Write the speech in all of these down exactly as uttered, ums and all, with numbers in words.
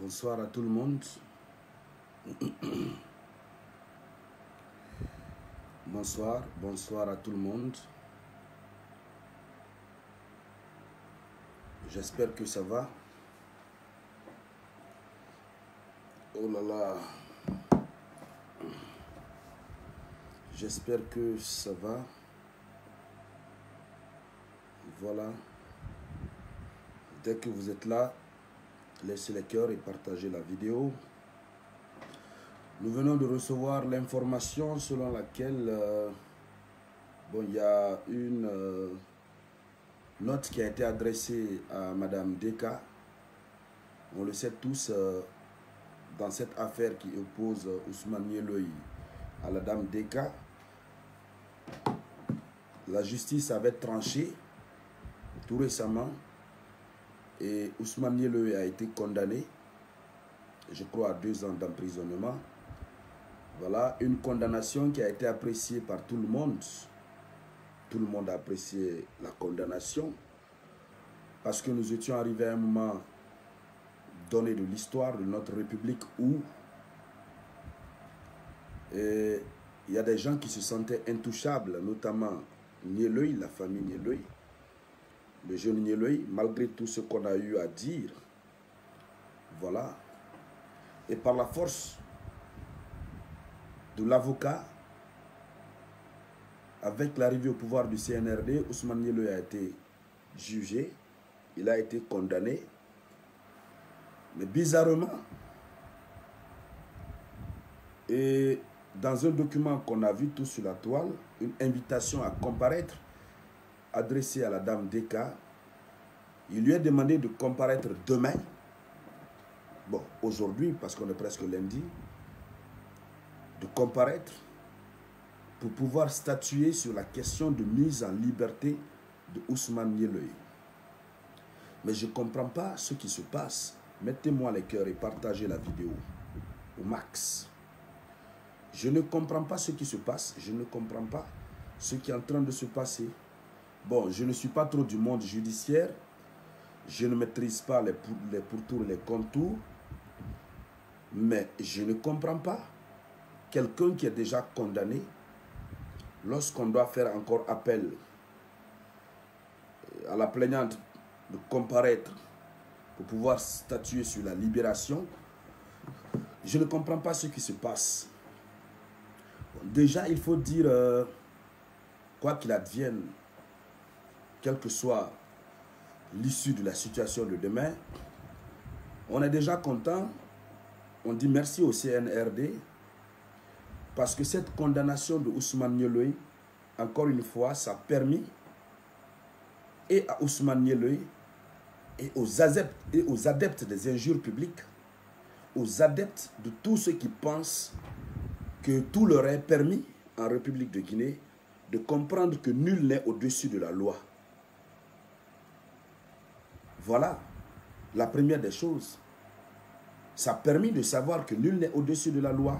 Bonsoir à tout le monde. Bonsoir, bonsoir à tout le monde. J'espère que ça va. Oh là là. J'espère que ça va. Voilà. Dès que vous êtes là, laissez les cœurs et partagez la vidéo. Nous venons de recevoir l'information selon laquelle euh, bon, il y a une euh, note qui a été adressée à Madame Deka. On le sait tous, euh, dans cette affaire qui oppose euh, Ousmane Nyeloï à la Dame Deka, la justice avait tranché tout récemment et Ousmane Nyeloï a été condamné, je crois, à deux ans d'emprisonnement. Voilà, une condamnation qui a été appréciée par tout le monde. Tout le monde a apprécié la condamnation parce que nous étions arrivés à un moment donné de l'histoire de notre République où il y a des gens qui se sentaient intouchables, notamment Nyeloï, la famille Nyeloï, le jeune Nyeloï, malgré tout ce qu'on a eu à dire. Voilà. Et par la force de l'avocat, avec l'arrivée au pouvoir du C N R D, Ousmane Nyeloï a été jugé, il a été condamné. Mais bizarrement, et dans un document qu'on a vu tout sur la toile, une invitation à comparaître adressée à la Dame Deka, il lui est demandé de comparaître demain, bon, aujourd'hui, parce qu'on est presque lundi, de comparaître pour pouvoir statuer sur la question de mise en liberté de Ousmane Nyeloï. Mais je ne comprends pas ce qui se passe. Mettez-moi les cœurs et partagez la vidéo au max. Je ne comprends pas ce qui se passe. Je ne comprends pas ce qui est en train de se passer. Bon, je ne suis pas trop du monde judiciaire. Je ne maîtrise pas les, pour, les pourtours et les contours. Mais je ne comprends pas quelqu'un qui est déjà condamné, lorsqu'on doit faire encore appel à la plaignante de comparaître pour pouvoir statuer sur la libération, je ne comprends pas ce qui se passe. Déjà, il faut dire, euh, quoi qu'il advienne, quelle que soit l'issue de la situation de demain, on est déjà content. On dit merci au C N R D parce que cette condamnation de Ousmane Nyeloï, encore une fois, ça a permis et à Ousmane Nyeloï et aux adeptes, et aux adeptes des injures publiques, aux adeptes de tous ceux qui pensent que tout leur est permis en République de Guinée, de comprendre que nul n'est au-dessus de la loi. Voilà la première des choses. Ça a permis de savoir que nul n'est au-dessus de la loi.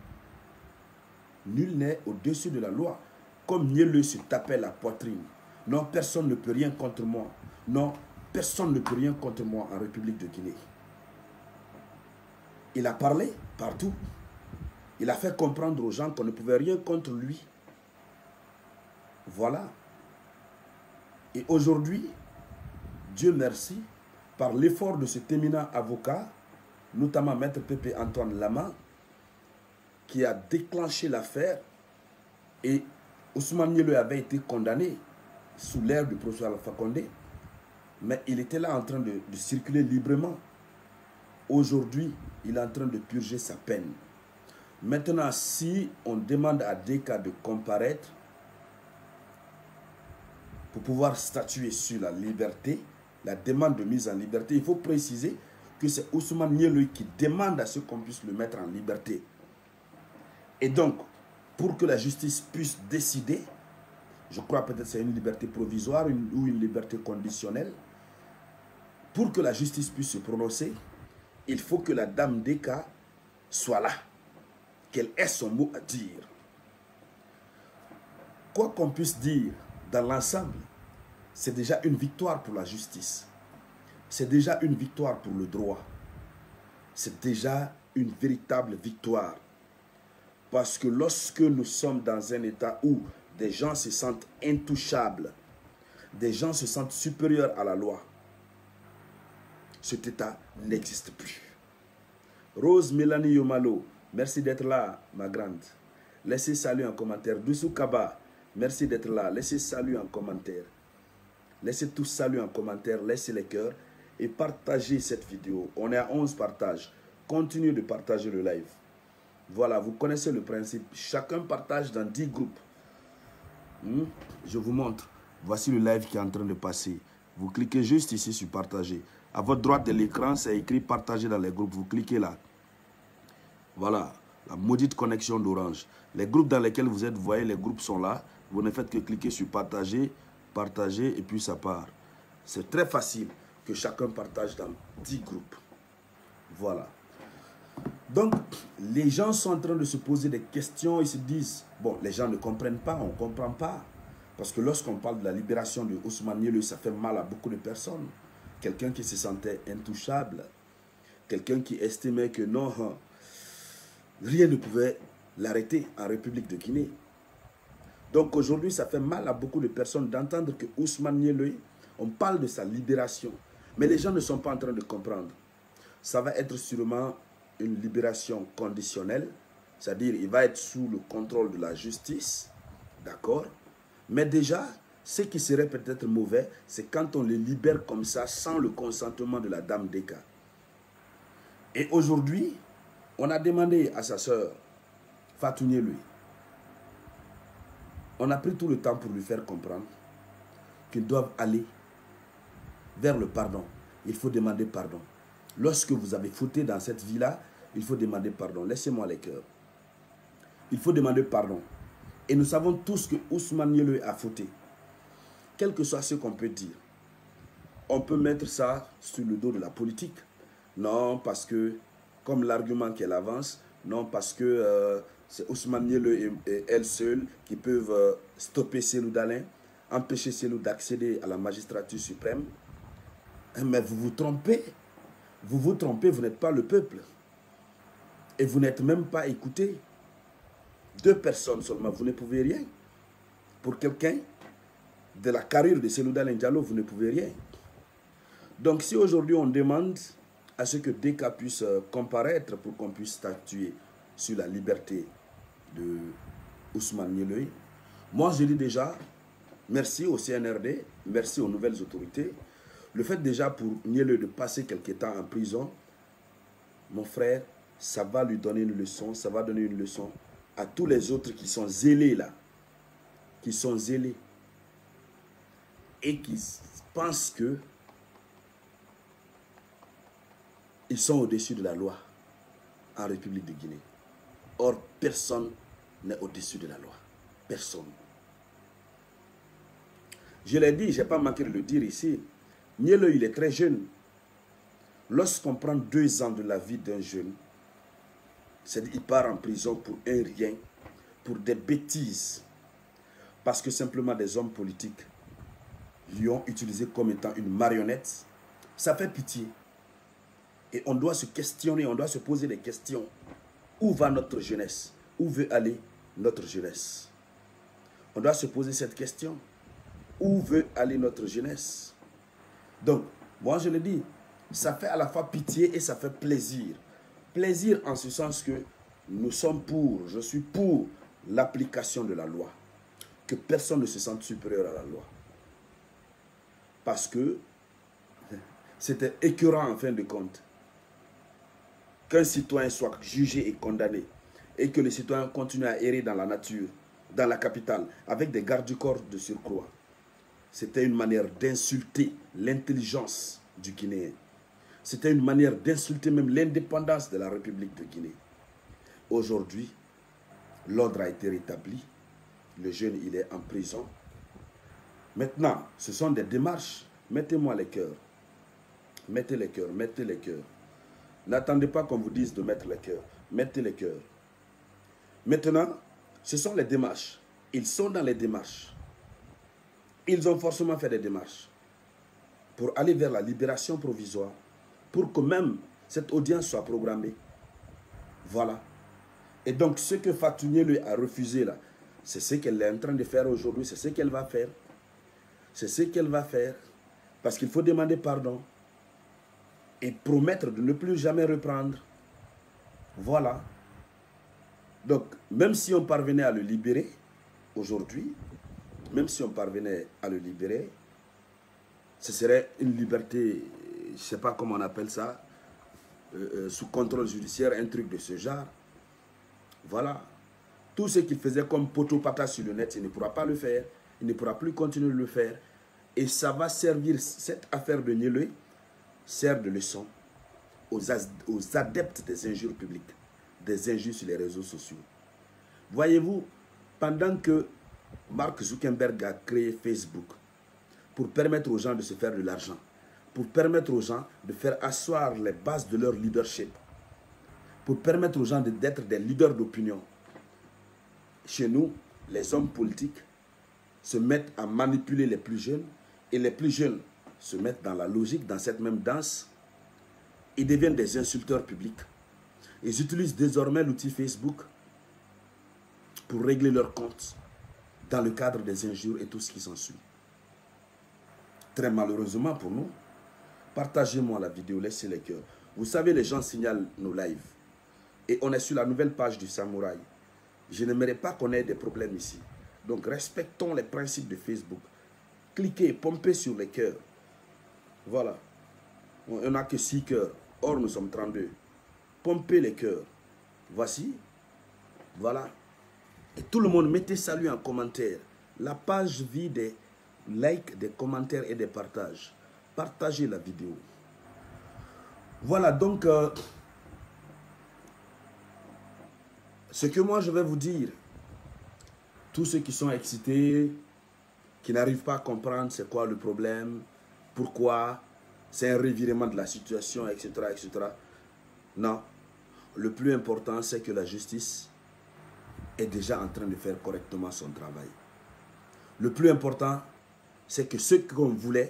Nul n'est au-dessus de la loi. Comme Nyeloï se tapait la poitrine. Non, personne ne peut rien contre moi. Non, personne ne peut rien contre moi en République de Guinée. Il a parlé partout. Il a fait comprendre aux gens qu'on ne pouvait rien contre lui. Voilà. Et aujourd'hui, Dieu merci, par l'effort de cet éminent avocat, notamment Maître Pépé Antoine Lama, qui a déclenché l'affaire, et Ousmane Nyeloï avait été condamné sous l'ère du professeur Alpha Condé, mais il était là en train de, de circuler librement. Aujourd'hui, il est en train de purger sa peine. Maintenant, si on demande à Deka de comparaître pour pouvoir statuer sur la liberté, la demande de mise en liberté, il faut préciser que c'est Ousmane Nyeloï qui demande à ce qu'on puisse le mettre en liberté. Et donc, pour que la justice puisse décider, je crois peut-être que c'est une liberté provisoire une, ou une liberté conditionnelle, pour que la justice puisse se prononcer, il faut que la Dame Deka soit là, qu'elle ait son mot à dire. Quoi qu'on puisse dire dans l'ensemble, c'est déjà une victoire pour la justice. C'est déjà une victoire pour le droit. c'est déjà une véritable victoire. Parce que lorsque nous sommes dans un état où des gens se sentent intouchables, des gens se sentent supérieurs à la loi, cet état n'existe plus. Rose Mélanie Yomalo, merci d'être là, ma grande. Laissez salut en commentaire. Doussou Kaba, merci d'être là. Laissez salut en commentaire. Laissez tous salut en commentaire, laissez les cœurs et partagez cette vidéo. On est à onze partages. Continuez de partager le live. Voilà, vous connaissez le principe. Chacun partage dans dix groupes. Hmm? Je vous montre. Voici le live qui est en train de passer. Vous cliquez juste ici sur partager. À votre droite de l'écran, c'est écrit partager dans les groupes. Vous cliquez là. Voilà, la maudite connexion d'Orange. Les groupes dans lesquels vous êtes, vous voyez, les groupes sont là. Vous ne faites que cliquer sur partager, partager et puis ça part. C'est très facile que chacun partage dans dix groupes. Voilà. Donc, les gens sont en train de se poser des questions. Ils se disent, bon, les gens ne comprennent pas, on ne comprend pas. Parce que lorsqu'on parle de la libération de Ousmane Niéloye, ça fait mal à beaucoup de personnes. Quelqu'un qui se sentait intouchable. Quelqu'un qui estimait que non, rien ne pouvait l'arrêter en République de Guinée. Donc aujourd'hui, ça fait mal à beaucoup de personnes d'entendre que Ousmane Niéloye, on parle de sa libération. Mais les gens ne sont pas en train de comprendre. Ça va être sûrement une libération conditionnelle. C'est-à-dire, il va être sous le contrôle de la justice. D'accord? Mais déjà, ce qui serait peut-être mauvais, c'est quand on les libère comme ça, sans le consentement de la dame Deka. Et aujourd'hui, on a demandé à sa sœur, Fatou Niéloye, on a pris tout le temps pour lui faire comprendre qu'ils doivent aller vers le pardon. Il faut demander pardon. Lorsque vous avez fauté dans cette vie-là, il faut demander pardon. Laissez-moi les cœurs. Il faut demander pardon. Et nous savons tous que Ousmane Niéloye a fauté. Quel que soit ce qu'on peut dire. On peut mettre ça sur le dos de la politique. Non, parce que, comme l'argument qu'elle avance, non, parce que euh, c'est Ousmane Niéloye et, et elle seule qui peuvent euh, stopper Cellou Dalein, empêcher Cellou d'accéder à la magistrature suprême. Mais vous vous trompez. Vous vous trompez, vous n'êtes pas le peuple. Et vous n'êtes même pas écouté. Deux personnes seulement, vous ne pouvez rien. Pour quelqu'un de la carrure de Cellou Dalein Diallo, vous ne pouvez rien. Donc si aujourd'hui on demande à ce que Deka puisse comparaître pour qu'on puisse statuer sur la liberté de Ousmane Niéloye, moi je dis déjà merci au C N R D, merci aux nouvelles autorités. Le fait déjà pour Niéloye de passer quelques temps en prison, mon frère, ça va lui donner une leçon, ça va donner une leçon à tous les autres qui sont zélés là, qui sont zélés et qui pensent que ils sont au-dessus de la loi en République de Guinée. Or, personne n'est au-dessus de la loi. Personne. Je l'ai dit, je n'ai pas manqué de le dire ici. Niéloye, il est très jeune. Lorsqu'on prend deux ans de la vie d'un jeune, c'est-à-dire qu'il part en prison pour un rien, pour des bêtises, parce que simplement des hommes politiques lui ont utilisé comme étant une marionnette, ça fait pitié. Et on doit se questionner, on doit se poser des questions. Où va notre jeunesse? Où veut aller notre jeunesse? On doit se poser cette question. Où veut aller notre jeunesse? Donc, moi je le dis, ça fait à la fois pitié et ça fait plaisir. Plaisir en ce sens que nous sommes pour, je suis pour l'application de la loi. Que personne ne se sente supérieur à la loi. Parce que c'était écœurant en fin de compte qu'un citoyen soit jugé et condamné et que les citoyens continuent à errer dans la nature, dans la capitale, avec des gardes du corps de surcroît. C'était une manière d'insulter l'intelligence du Guinéen. C'était une manière d'insulter même l'indépendance de la République de Guinée. Aujourd'hui, l'ordre a été rétabli. Le jeune, il est en prison. Maintenant, ce sont des démarches. Mettez-moi les cœurs. Mettez les cœurs, mettez les cœurs. N'attendez pas qu'on vous dise de mettre les cœurs. Mettez les cœurs. Maintenant, ce sont les démarches. Ils sont dans les démarches. Ils ont forcément fait des démarches pour aller vers la libération provisoire, pour que même cette audience soit programmée. Voilà. Et donc, ce que Fatou Niéloué a refusé là, c'est ce qu'elle est en train de faire aujourd'hui, c'est ce qu'elle va faire. C'est ce qu'elle va faire. Parce qu'il faut demander pardon et promettre de ne plus jamais reprendre. Voilà. Donc, même si on parvenait à le libérer aujourd'hui, même si on parvenait à le libérer, ce serait une liberté, je ne sais pas comment on appelle ça, euh, euh, sous contrôle judiciaire, un truc de ce genre. Voilà. Tout ce qu'il faisait comme poteau-pata sur le net, il ne pourra pas le faire. Il ne pourra plus continuer de le faire. Et ça va servir, cette affaire de Niéloué, sert de leçon aux, aux adeptes des injures publiques, des injures sur les réseaux sociaux. Voyez-vous, pendant que Mark Zuckerberg a créé Facebook pour permettre aux gens de se faire de l'argent, pour permettre aux gens de faire asseoir les bases de leur leadership, pour permettre aux gens d'être des leaders d'opinion, chez nous, les hommes politiques se mettent à manipuler les plus jeunes et les plus jeunes se mettent dans la logique, dans cette même danse. Ils deviennent des insulteurs publics. Ils utilisent désormais l'outil Facebook pour régler leurs comptes dans le cadre des injures et tout ce qui s'ensuit. Très malheureusement pour nous, partagez-moi la vidéo, laissez les cœurs. Vous savez, les gens signalent nos lives. Et on est sur la nouvelle page du Samouraï. Je n'aimerais pas qu'on ait des problèmes ici. Donc respectons les principes de Facebook. Cliquez, pompez sur les cœurs. Voilà. On n'a que six cœurs. Or, nous sommes trente-deux. Pompez les cœurs. Voici. Voilà. Et tout le monde, mettez salut en commentaire. La page vit des likes, des commentaires et des partages. Partagez la vidéo. Voilà, donc, euh, ce que moi je vais vous dire, tous ceux qui sont excités, qui n'arrivent pas à comprendre c'est quoi le problème, pourquoi, c'est un revirement de la situation, et cetera, et cetera. Non, le plus important, c'est que la justice est déjà en train de faire correctement son travail. Le plus important, c'est que ce qu'on voulait,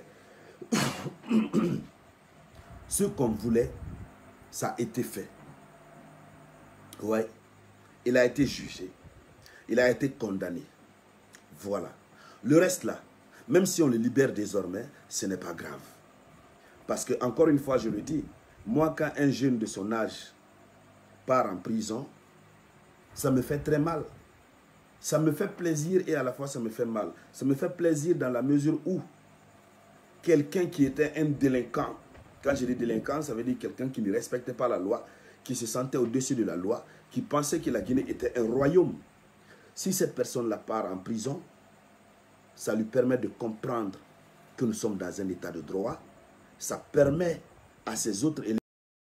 ce qu'on voulait, ça a été fait. Ouais, il a été jugé, il a été condamné. Voilà. Le reste là, même si on le libère désormais, ce n'est pas grave. Parce que, encore une fois, je le dis, moi, quand un jeune de son âge part en prison, ça me fait très mal. Ça me fait plaisir et à la fois ça me fait mal. Ça me fait plaisir dans la mesure où quelqu'un qui était un délinquant, quand je dis délinquant, ça veut dire quelqu'un qui ne respectait pas la loi, qui se sentait au-dessus de la loi, qui pensait que la Guinée était un royaume. Si cette personne-là part en prison, ça lui permet de comprendre que nous sommes dans un état de droit. Ça permet à ces autres éléments.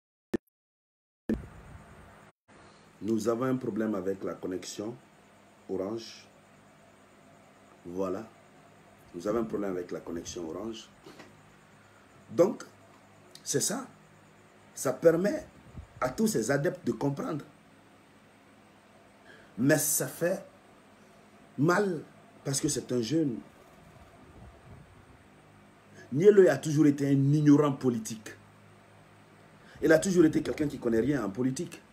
Nous avons un problème avec la connexion Orange. Voilà. Nous avons un problème avec la connexion Orange. Donc, c'est ça. Ça permet à tous ces adeptes de comprendre. Mais ça fait mal parce que c'est un jeune. Niéloué a toujours été un ignorant politique. Il a toujours été quelqu'un qui ne connaît rien en politique.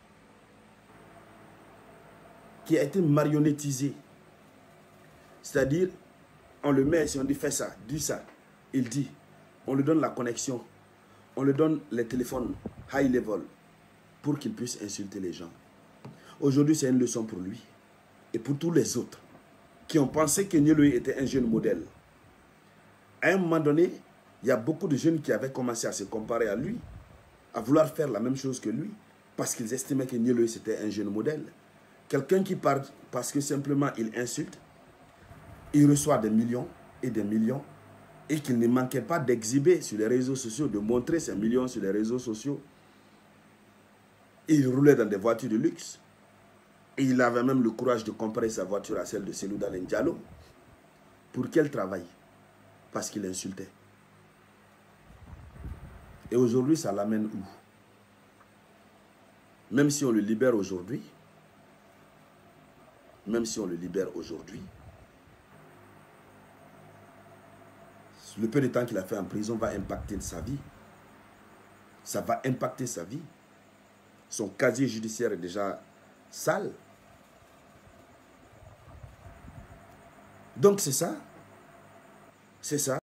Qui a été marionnettisé. C'est-à-dire, on le met, si on dit fais ça, dis ça, il dit. On lui donne la connexion. On lui donne les téléphones high level pour qu'il puisse insulter les gens. Aujourd'hui, c'est une leçon pour lui et pour tous les autres qui ont pensé que Niéloué était un jeune modèle. À un moment donné, il y a beaucoup de jeunes qui avaient commencé à se comparer à lui, à vouloir faire la même chose que lui, parce qu'ils estimaient que Niéloué c'était un jeune modèle. Quelqu'un qui part parce que simplement il insulte, il reçoit des millions et des millions, et qu'il ne manquait pas d'exhiber sur les réseaux sociaux, de montrer ses millions sur les réseaux sociaux. Il roulait dans des voitures de luxe. Et il avait même le courage de comparer sa voiture à celle de Cellou Dalein Diallo. Pour quel travail? Parce qu'il insultait. Et aujourd'hui, ça l'amène où? Même si on le libère aujourd'hui, même si on le libère aujourd'hui, le peu de temps qu'il a fait en prison va impacter sa vie. ça va impacter sa vie. Son casier judiciaire est déjà sale. Donc c'est ça. C'est ça.